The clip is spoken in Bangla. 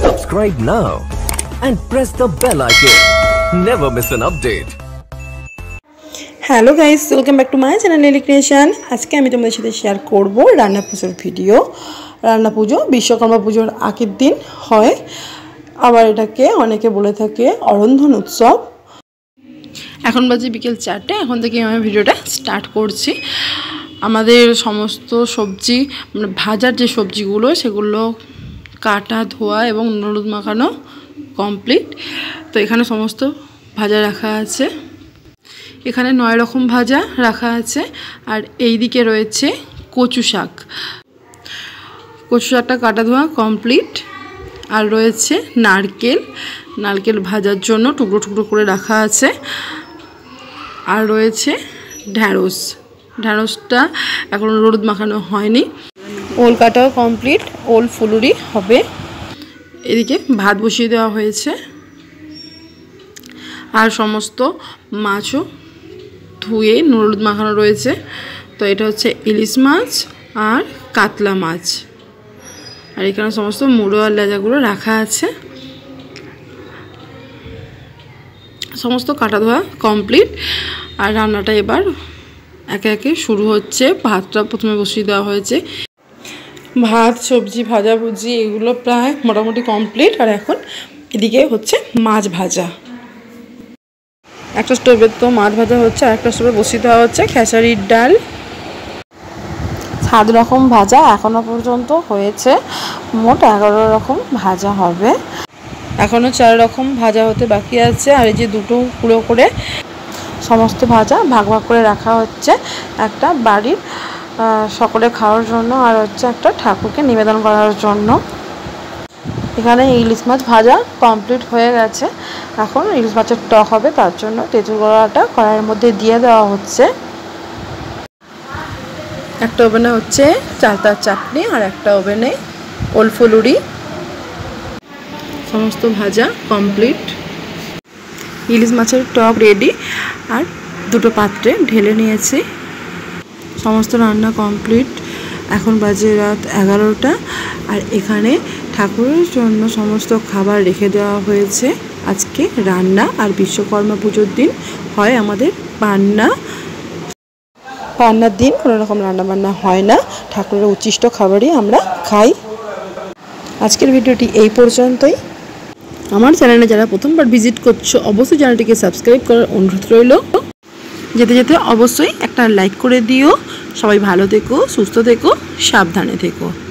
Subscribe now and press the bell icon. Never miss an update. Hello guys, welcome back to my channel Lily Creation. আজকে আমি তোমাদের সাথে শেয়ার করব রান্না পুজোর ভিডিও। রান্না পুজো বিশ্বকর্মা পুজোর আগের দিন হয়, আবার এটাকে অনেকে বলে থাকে অরন্ধন উৎসব। এখন বাজে বিকেল 4টে, এখন থেকে আমি ভিডিওটা স্টার্ট করছি। আমাদের সমস্ত সবজি মানে ভাজার যে সবজিগুলো সেগুলো কাটা ধোয়া এবং হলুদ মাখানো কমপ্লিট। তো এখানে সমস্ত ভাজা রাখা আছে, এখানে 9 রকম ভাজা রাখা আছে। আর এই দিকে রয়েছে কচু শাক, কচু শাকটা কাটা ধোয়া কমপ্লিট। আর রয়েছে নারকেল ভাজার জন্য টুকরো টুকরো করে রাখা আছে। আর রয়েছে ঢ্যাঁড়সটা এখন হলুদ মাখানো হয়নি। ওল কাটাও কমপ্লিট, ওল ফুলুরি হবে। এদিকে ভাত বসিয়ে দেওয়া হয়েছে, আর সমস্ত মাছও ধুয়ে হলুদ মাখানো রয়েছে। তো এটা হচ্ছে ইলিশ মাছ আর কাতলা মাছ। আর এখানে সমস্ত মুড়ো আর লেজাগুলো রাখা আছে। সমস্ত কাটা ধোয়া কমপ্লিট। আর রান্নাটা এবার একে একে শুরু হচ্ছে। ভাতটা প্রথমে বসিয়ে দেওয়া হয়েছে, ভাত সবজি ভাজাভুজি এগুলো প্রায় মোটামুটি কমপ্লিট। আর এখন এদিকে হচ্ছে মাছ ভাজা। একটা স্টোভে তো মাছ ভাজা হচ্ছে, আর একটা স্টোভে বসিয়ে দেওয়া হচ্ছে খেসারির ডাল। 7 রকম ভাজা এখনো পর্যন্ত হয়েছে, মোট 11 রকম ভাজা হবে। এখনও 4 রকম ভাজা হতে বাকি আছে। আর এই যে দুটো পুরো করে সমস্ত ভাজা ভাগ ভাগ করে রাখা হচ্ছে, একটা বাড়ির সকলে খাওয়ার জন্য, আর হচ্ছে একটা ঠাকুরকে নিবেদন করার জন্য। এখানে ইলিশ মাছ ভাজা কমপ্লিট হয়ে গেছে। এখন ইলিশ মাছের টক হবে, তার জন্য তেঁতুল গড়াটা কড়াইয়ের মধ্যে দিয়ে দেওয়া হচ্ছে। একটা ওভেনে হচ্ছে চালতার চাটনি, আর একটা ওভেনে ওল ফুলুরি। সমস্ত ভাজা কমপ্লিট, ইলিশ মাছের টক রেডি। আর দুটো পাত্রে ঢেলে নিয়েছি। সমস্ত রান্না কমপ্লিট। এখন বাজে রাত 11টা। আর এখানে ঠাকুরের জন্য সমস্ত খাবার রেখে দেওয়া হয়েছে। আজকে রান্না, আর বিশ্বকর্মা পুজোর দিন হয় আমাদের পান্নার দিন কোনো রকম রান্নাবান্না হয় না, ঠাকুরের উচ্ছিষ্ট খাবারই আমরা খাই। আজকের ভিডিওটি এই পর্যন্তই। আমার চ্যানেলে যারা প্রথমবার ভিজিট করছো অবশ্যই চ্যানেলটিকে সাবস্ক্রাইব করার অনুরোধ রইল। যেতে যেতে অবশ্যই একটা লাইক করে দিও। সবাই ভালো থেকো, সুস্থ থেকো, সাবধানে থেকো।